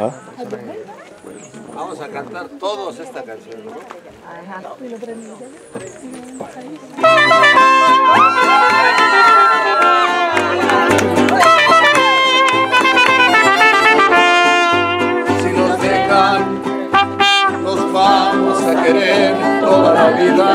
Vamos a cantar todos esta canción, ¿no? Si nos dejan, nos vamos a querer toda la vida.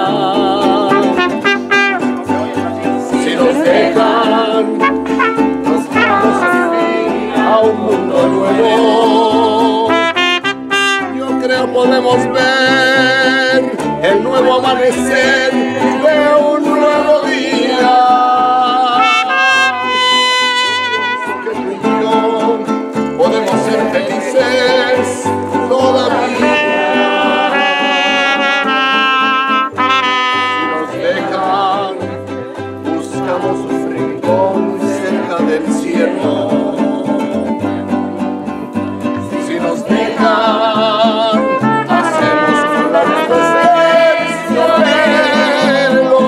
Si nos dejan, nos vamos a vivir a un mundo nuevo. Yo creo podemos ver el nuevo amanecer de un nuevo día. Que tú y yo podemos ser felices todavía. Si nos dejan, buscamos un rincón cerca del cielo. Si nos dejan, hacemos volar terciopelo.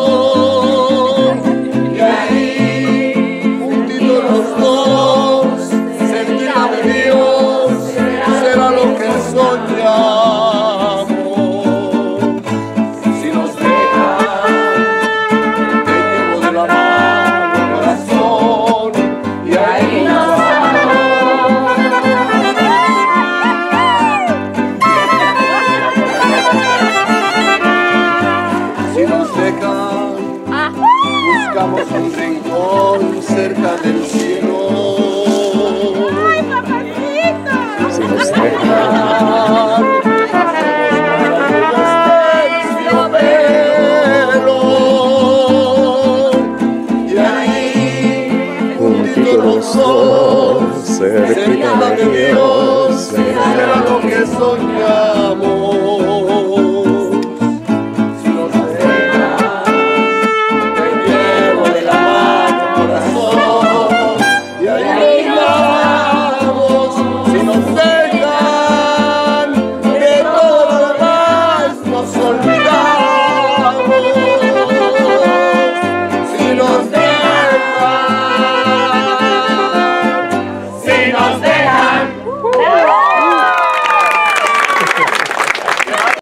Y ahí, juntitos los dos, cerquita de Dios, será lo que soñamos. Si nos dejan, te llevo de la mano, corazón, y ahí nos vamos. Si nos dejan, buscamos un rincón cerca del cielo. ¡Ay, papacito! Si nos dejan, hacemos terciopelo. Y ahí, juntitos los dos, cerquita de Dios, será lo que soñamos.